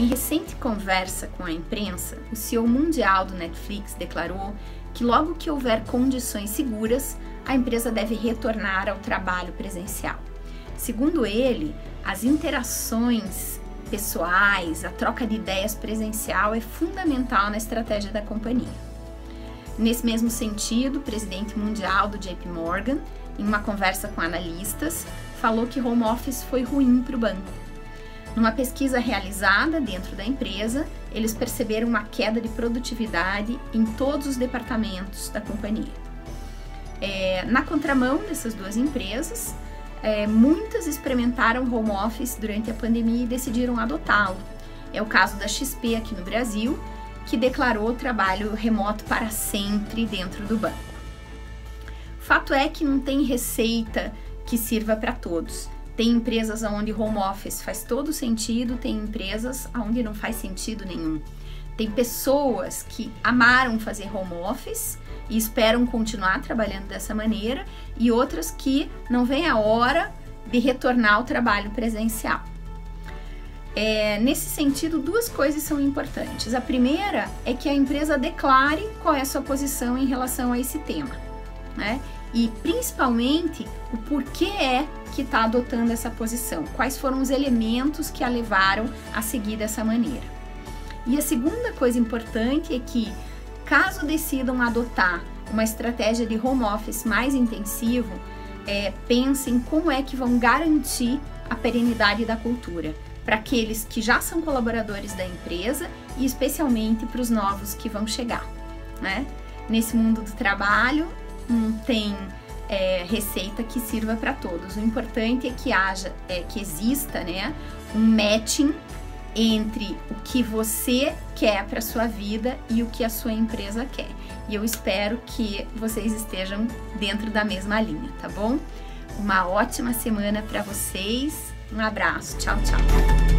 Em recente conversa com a imprensa, o CEO mundial do Netflix declarou que logo que houver condições seguras, a empresa deve retornar ao trabalho presencial. Segundo ele, as interações pessoais, a troca de ideias presencial é fundamental na estratégia da companhia. Nesse mesmo sentido, o presidente mundial do JP Morgan, em uma conversa com analistas, falou que home office foi ruim para o banco. Numa pesquisa realizada dentro da empresa, eles perceberam uma queda de produtividade em todos os departamentos da companhia. Na contramão dessas duas empresas, muitas experimentaram home office durante a pandemia e decidiram adotá-lo. É o caso da XP aqui no Brasil, que declarou o trabalho remoto para sempre dentro do banco. Fato é que não tem receita que sirva para todos. Tem empresas onde home office faz todo sentido, tem empresas onde não faz sentido nenhum. Tem pessoas que amaram fazer home office e esperam continuar trabalhando dessa maneira, e outras que não vem a hora de retornar ao trabalho presencial. Nesse sentido, duas coisas são importantes. A primeira é que a empresa declare qual é a sua posição em relação a esse tema, né? E principalmente o porquê é que está adotando essa posição, quais foram os elementos que a levaram a seguir dessa maneira. E a segunda coisa importante é que, caso decidam adotar uma estratégia de home office mais intensivo, pensem como é que vão garantir a perenidade da cultura para aqueles que já são colaboradores da empresa e especialmente para os novos que vão chegar, né? Nesse mundo do trabalho não tem receita que sirva para todos. O importante é que exista, né, um matching entre o que você quer para sua vida e o que a sua empresa quer. E eu espero que vocês estejam dentro da mesma linha, tá bom? Uma ótima semana para vocês. Um abraço. Tchau, tchau.